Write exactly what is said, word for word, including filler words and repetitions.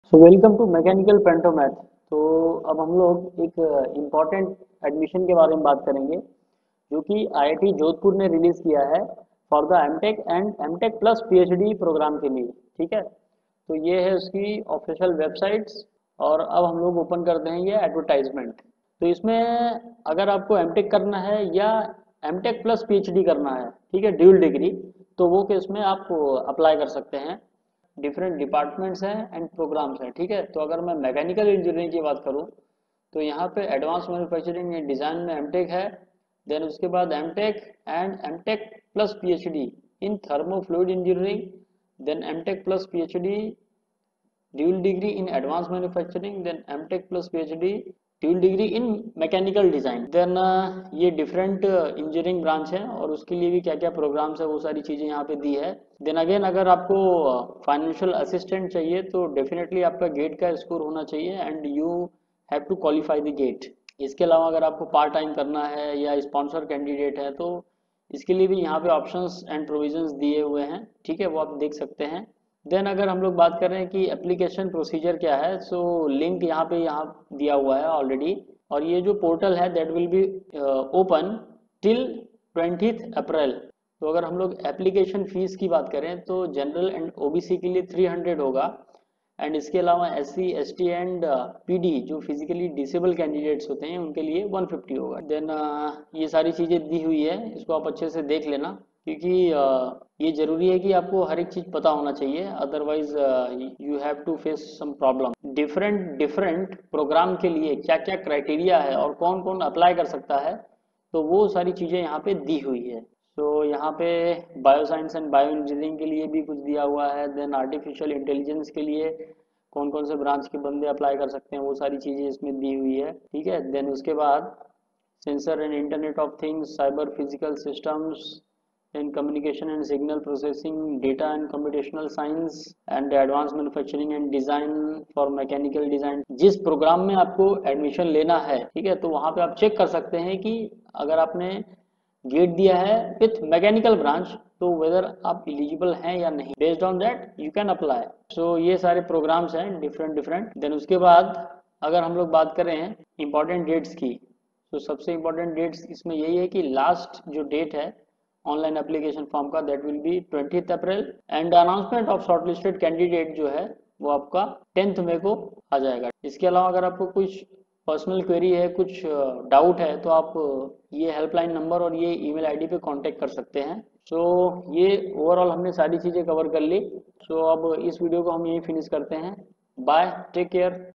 So welcome to mechanical पेंटोमैथ। तो अब हम लोग एक इम्पॉर्टेंट एडमिशन के बारे में बात करेंगे जो कि आईआईटी जोधपुर ने रिलीज़ किया है for the MTech and MTech plus PhD program के लिए। ठीक है, तो ये है उसकी ऑफिशियल वेबसाइट्स। और अब हम लोग ओपन करते हैं ये एडवर्टाइजमेंट। तो इसमें अगर आपको एमटेक करना है या एमटेक प्लस पीएचडी करना है, ठीक है, ड्यूल डिग्री, तो वो केस में आप अप्लाई कर सकते हैं। डिफरेंट डिपार्टमेंट्स हैं एंड प्रोग्राम्स हैं। ठीक है, तो अगर मैं मैकेनिकल इंजीनियरिंग की बात करूं तो यहाँ पे एडवांस मैन्युफैक्चरिंग एंड डिज़ाइन में एमटेक है। देन उसके बाद MTech and MTech plus PhD in thermo fluid engineering. Then MTech plus PhD dual degree in advance manufacturing. Then MTech plus PhD dual degree in mechanical design. Then ये different engineering branch है और उसके लिए भी क्या क्या programmes है वो सारी चीज़ें यहाँ पे दी है। देन अगेन अगर आपको फाइनेंशियल असिस्टेंट चाहिए तो डेफिनेटली आपका गेट का स्कोर होना चाहिए and you have to qualify the GATE. इसके अलावा अगर आपको पार्ट टाइम करना है या स्पॉन्सर कैंडिडेट है तो इसके लिए भी यहाँ पे ऑप्शंस एंड प्रोविजंस दिए हुए हैं। ठीक है, वो आप देख सकते हैं। देन अगर हम लोग बात कर रहे हैं कि एप्लीकेशन प्रोसीजर क्या है, सो लिंक यहाँ पे यहाँ दिया हुआ है ऑलरेडी। और ये जो पोर्टल है that will be open till twentieth April. तो अगर हम लोग एप्लीकेशन फीस की बात करें तो जनरल एंड ओबीसी के लिए थ्री हंड्रेड होगा एंड इसके अलावा S C S T and PD जो फिजिकली डिसेबल कैंडिडेट्स होते हैं उनके लिए वन फिफ्टी होगा। देन uh, ये सारी चीज़ें दी हुई है, इसको आप अच्छे से देख लेना क्योंकि uh, ये ज़रूरी है कि आपको हर एक चीज़ पता होना चाहिए, otherwise you have to face some problem. Different different program के लिए क्या क्या क्राइटेरिया है और कौन कौन अप्लाई कर सकता है तो वो सारी चीज़ें यहाँ पे दी हुई है। तो यहाँ पे bio science and bio engineering के लिए भी कुछ दिया हुआ है। देन आर्टिफिशियल इंटेलिजेंस के लिए कौन कौन से ब्रांच के बंदे अप्लाई कर सकते हैं वो सारी चीज़ें इसमें दी हुई है। ठीक है, देन उसके बाद sensor and internet of things, cyber physical systems and communication and signal processing, data and computational science and advance manufacturing and design for mechanical design. जिस प्रोग्राम में आपको एडमिशन लेना है, ठीक है, तो वहाँ पे आप चेक कर सकते हैं कि अगर आपने गेट दिया है विथ मैकेनिकल ब्रांच तो वेदर आप एलिजिबल हैं या नहीं। Based on that you can apply. So ये सारे प्रोग्राम्स हैं डिफरेंट डिफरेंट। देन उसके बाद अगर हम लोग बात करें इंपॉर्टेंट डेट्स की तो सबसे इंपॉर्टेंट डेट्स इसमें यही है कि लास्ट जो डेट है ऑनलाइन एप्लीकेशन फॉर्म का that will be twentieth April and announcement of shortlisted candidate जो है वो आपका टेंथ मई को आ जाएगा। इसके अलावा अगर आपको कुछ पर्सनल क्वेरी है, कुछ डाउट है तो आप ये हेल्पलाइन नंबर और ये ईमेल आईडी पे कांटेक्ट कर सकते हैं। सो so, ये ओवरऑल हमने सारी चीज़ें कवर कर ली। सो so, अब इस वीडियो को हम यहीं फिनिश करते हैं। Bye, take care.